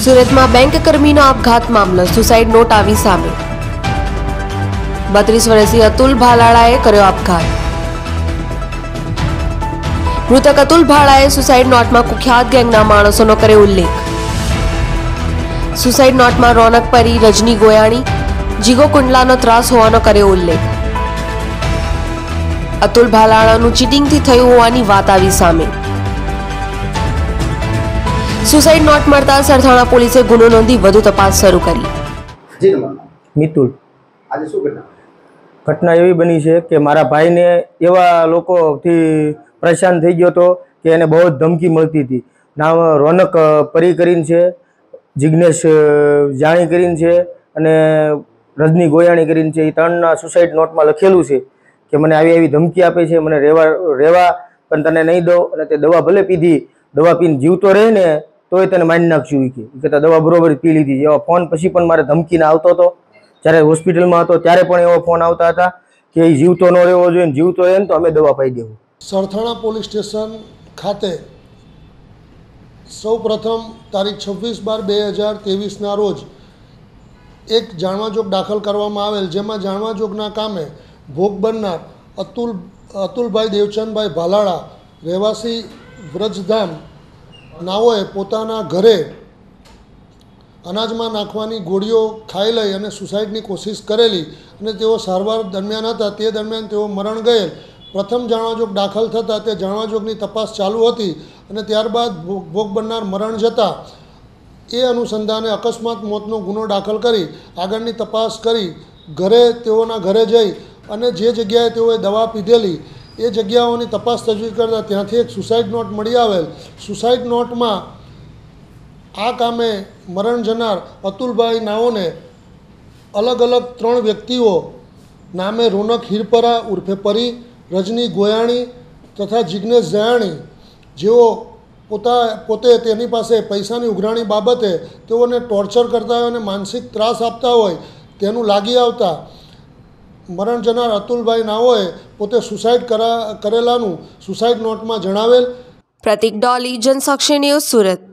સુરતમાં બેંક કર્મીનો આપઘાત મામલો, સુસાઇડ નોટ આવી સામે। 32 વર્ષીય અતુલ ભાલાળાએ કર્યો આપઘાત। મૃતક અતુલ ભાલાએ સુસાઇડ નોટમાં કુખ્યાત ગેંગના માણસોનો કર્યો ઉલ્લેખ। સુસાઇડ નોટમાં રોનક પરી, રજની ગોયાણી, જીગો કુંડલાનો ત્રાસ હોવાનો કર્યો ઉલ્લેખ। અતુલ ભાલાળાનું ચીટિંગથી થયું હોવાની વાત આવી સામે। સુસાઇડ નોટ મળતા સરથાણા પોલીસે ગુનો નોંધી વધુ તપાસ શરૂ કરી। મિતુલ, આજે શું ઘટના એવી બની છે કે મારા ભાઈને એવા લોકોથી પરેશાન થઈ ગયો હતો કે એને બહુ જ ધમકી મળતી હતી। નામ રોનક પરી કરીને છે, જિગ્નેશ જાણી કરીને છે અને રજની ગોયાણી કરીને છે। એ ત્રણના સુસાઇડ નોટમાં લખેલું છે કે મને આવી આવી ધમકી આપે છે, મને રહેવા પણ તને નહીં દો, અને તે દવા ભલે પીધી, દવા પીને જીવતો રહે ને તોય તને મારી નાખશું કે દવા બરોબર પી લીધી। એવા ફોન પછી પણ મારે ધમકીને આવતો હતો। જ્યારે હોસ્પિટલમાં હતો ત્યારે પણ એવો ફોન આવતા હતા કે એ જીવતો ન રહેવો જોઈએ, જીવતો રહે ને તો અમે દવા પાઈ દેવું। સરથાણા પોલીસ સ્ટેશન ખાતે સૌ પ્રથમ તારીખ 26/12/2023ના રોજ એક જાણવાજોગ દાખલ કરવામાં આવેલ, જેમાં જાણવાજોગના કામે ભોગ બનનાર અતુલભાઈ દેવચંદભાઈ ભાલાળા રહેવાસી વ્રજધામ નાઓએ પોતાના ઘરે અનાજમાં નાખવાની ગોળીઓ ખાઈ લઈ અને સુસાઇડની કોશિશ કરેલી અને તેઓ સારવાર દરમિયાન હતા। તે દરમિયાન તેઓ મરણ ગયેલ। પ્રથમ જાણવાજોગ દાખલ થતાં તે જાણવાજોગની તપાસ ચાલુ હતી અને ત્યારબાદ ભોગ બનનાર મરણ જતાં એ અનુસંધાને અકસ્માત મોતનો ગુનો દાખલ કરી આગળની તપાસ કરી તેઓના ઘરે જઈ અને જે જગ્યાએ તેઓએ દવા પીધેલી એ જગ્યાઓની તપાસ તજવીજ કરતાં ત્યાંથી એક સુસાઇડ નોટ મળી આવેલ। સુસાઇડ નોટમાં આ કામે મરણ જનાર અતુલભાઈ નાઓને અલગ અલગ 3 વ્યક્તિઓ નામે રોનક હિરપરા ઉર્ફે પરી, રજની ગોયાણી તથા જિગ્નેશ જયાણી, જેઓ પોતે તેની પાસે પૈસાની ઉઘરાણી બાબતે તેઓને ટોર્ચર કરતા હોય અને માનસિક ત્રાસ આપતા હોય તેનું લાગી આવતા મરણ જનાર અતુલભાઈ નાઓએ પોતે સુસાઇડ કરેલાનું સુસાઇડ નોટમાં જણાવેલ। પ્રતિક ડોલી, જનસાક્ષી ન્યૂઝ, સુરત।